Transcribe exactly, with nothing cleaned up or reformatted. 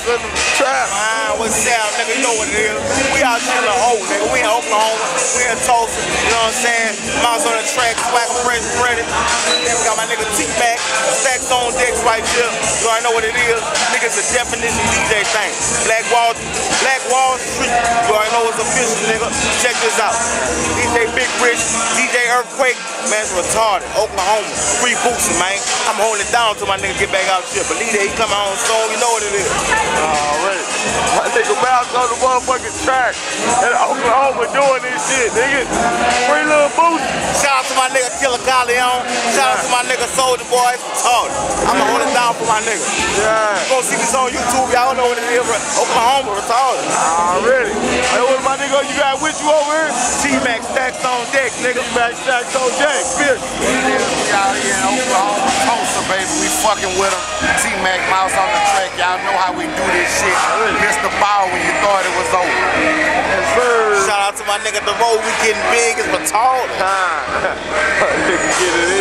mouse in the trap. Man, what's down, nigga? You know what it is. We out here in the O, nigga. We in Oklahoma. We in Tulsa. You know what I'm saying? Mouse on the track, swagger fresh ready. We got my nigga T-Mac, stacks on decks right here. You already know what it is. Nigga's a definition D J thing. Black Wall, Black Wall Street. You already know it's official, nigga. Check this out. D J Big Rich, D J Earthquake. Man's retarded. Oklahoma. Free boosting, man. I'm holding it down till my nigga get back out here. Believe that he coming on soon. You know what it is. Alright. My nigga Mouse on the motherfucking track in Oklahoma doing this shit, nigga. Free little boost. Shout out to my nigga Killer Galleon. Shout out to my nigga Soldier Boy. Retarded. I'ma hold it down for my nigga. Yeah. Go see this on YouTube. Y'all know what it is. Oklahoma. Retarded. Already. Hey, what my nigga you got with you over here? T-Mac stacks on deck, nigga. T-Mac stacks on deck. Bitch. We out here in Oklahoma, Tulsa, baby. We fucking with them. T-Mac Mouse on the track. Y'all know how we do this shit. Missed the ball when you thought it was over. Yes, sir. Shout out to my nigga The Road. We getting big as retarded. Nigga get it